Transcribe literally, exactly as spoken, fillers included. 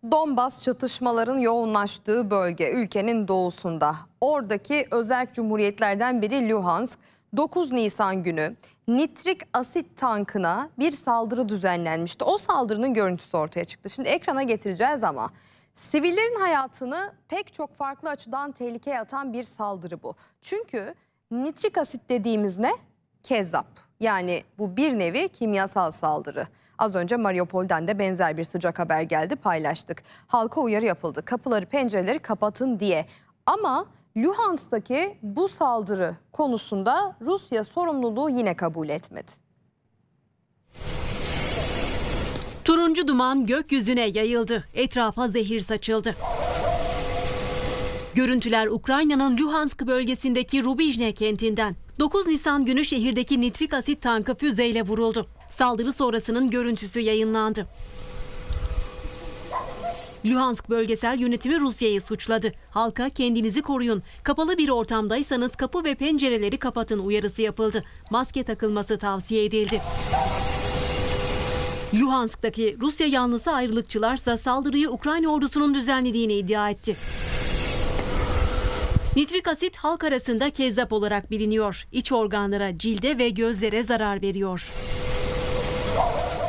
Donbas çatışmaların yoğunlaştığı bölge ülkenin doğusunda. Oradaki özerk cumhuriyetlerden biri Luhansk, dokuz Nisan günü nitrik asit tankına bir saldırı düzenlenmişti. O saldırının görüntüsü ortaya çıktı. Şimdi ekrana getireceğiz ama sivillerin hayatını pek çok farklı açıdan tehlikeye atan bir saldırı bu. Çünkü nitrik asit dediğimiz ne? Kezzap. Yani bu bir nevi kimyasal saldırı. Az önce Mariupol'den de benzer bir sıcak haber geldi, paylaştık. Halka uyarı yapıldı. Kapıları, pencereleri kapatın diye. Ama Luhansk'taki bu saldırı konusunda Rusya sorumluluğu yine kabul etmedi. Turuncu duman gökyüzüne yayıldı. Etrafa zehir saçıldı. Görüntüler Ukrayna'nın Luhansk bölgesindeki Rubijne kentinden. dokuz Nisan günü şehirdeki nitrik asit tankı füzeyle vuruldu. Saldırı sonrasının görüntüsü yayınlandı. Luhansk bölgesel yönetimi Rusya'yı suçladı. Halka kendinizi koruyun, kapalı bir ortamdaysanız kapı ve pencereleri kapatın uyarısı yapıldı. Maske takılması tavsiye edildi. Luhansk'taki Rusya yanlısı ayrılıkçılarsa saldırıyı Ukrayna ordusunun düzenlediğini iddia etti. Nitrik asit halk arasında kezzap olarak biliniyor. İç organlara, cilde ve gözlere zarar veriyor.